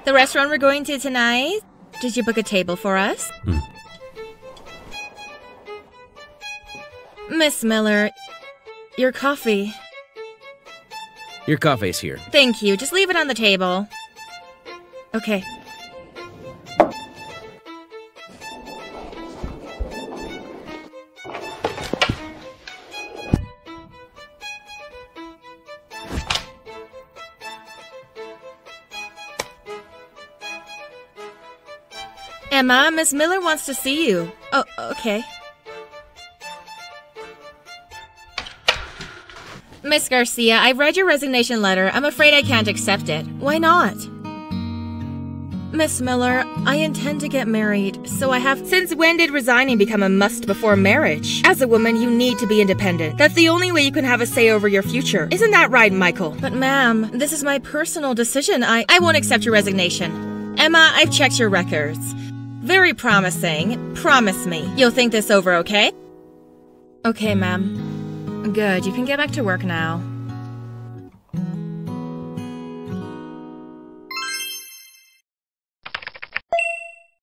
The restaurant we're going to tonight? Did you book a table for us? Miss Miller, your coffee. Your coffee's here. Thank you. Just leave it on the table. Okay. Emma, Miss Miller wants to see you. Oh, okay. Miss Garcia, I've read your resignation letter. I'm afraid I can't accept it. Why not? Miss Miller, I intend to get married, so I have— Since when did resigning become a must before marriage? As a woman, you need to be independent. That's the only way you can have a say over your future. Isn't that right, Michael? But ma'am, this is my personal decision. I won't accept your resignation. Emma, I've checked your records. Very promising. Promise me. You'll think this over, okay? Okay, ma'am. Good, you can get back to work now.